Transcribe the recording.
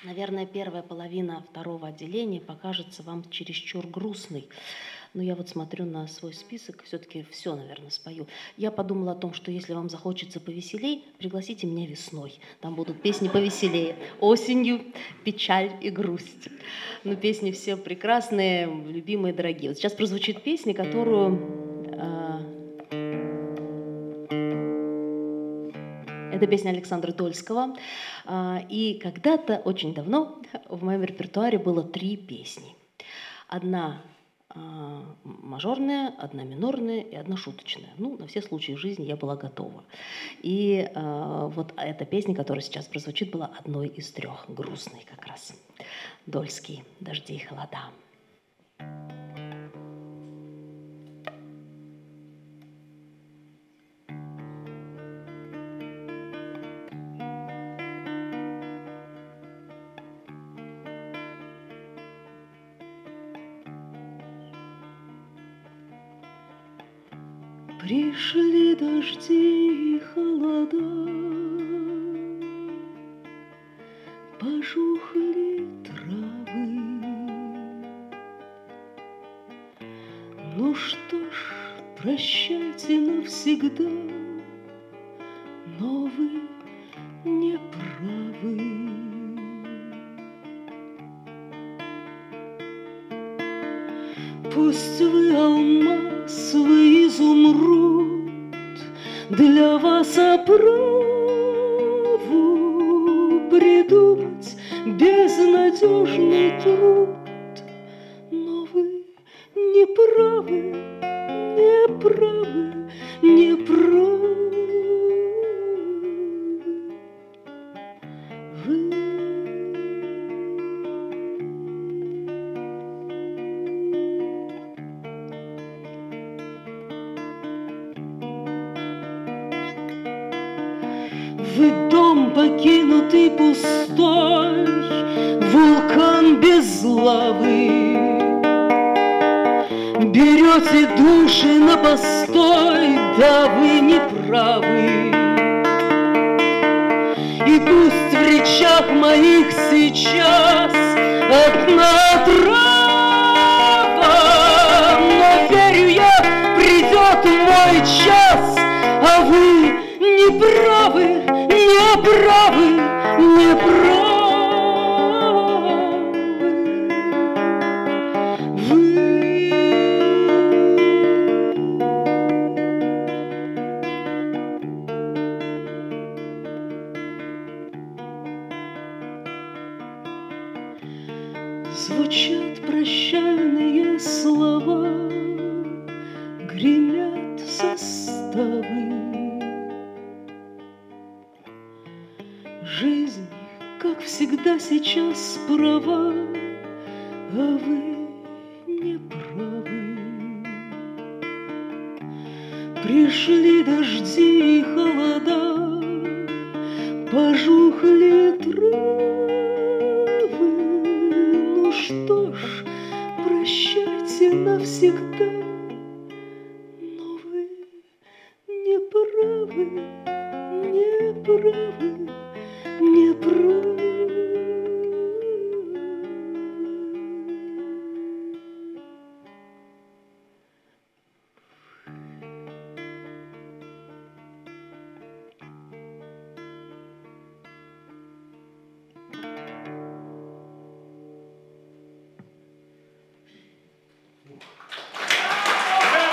Наверное, первая половина второго отделения покажется вам чересчур грустной. Но я вот смотрю на свой список, все-таки все, наверное, спою. Я подумала о том, что если вам захочется повеселей, пригласите меня весной. Там будут песни повеселее. Осенью печаль и грусть. Но песни все прекрасные, любимые, дорогие. Вот сейчас прозвучит песня, которую... Это песня Александра Дольского. И когда-то, очень давно, в моем репертуаре было 3 песни. Одна мажорная, одна минорная и одна шуточная. Ну, на все случаи жизни я была готова. И вот эта песня, которая сейчас прозвучит, была одной из 3, грустной как раз. Дольский «Дожди и холода». Пришли дожди и холода, пожухли травы. Ну что ж, прощайте навсегда, но вы не правы. Пусть вы алмаз, вы изумруд, для вас оправу придумать безнадежный труд. Но вы не правы, не правы, не правы. Вы дом покинутый пустой, вулкан без лавы. Берете души на постой, да вы не правы. И пусть в речах моих сейчас одна трава, но верю я, придет мой час, а вы не правы, не правы, не правы. Звучат прощальные слова, гремят составы. Жизнь, как всегда, сейчас права, а вы не правы. Пришли дожди и холода, пожухли травы. Ну что ж, прощайте навсегда,